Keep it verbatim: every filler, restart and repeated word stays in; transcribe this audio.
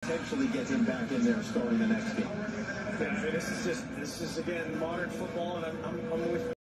potentially get him back in there starting the next game. Yeah, I mean, this is just, this is, again, modern football, and I'm, I'm, I'm with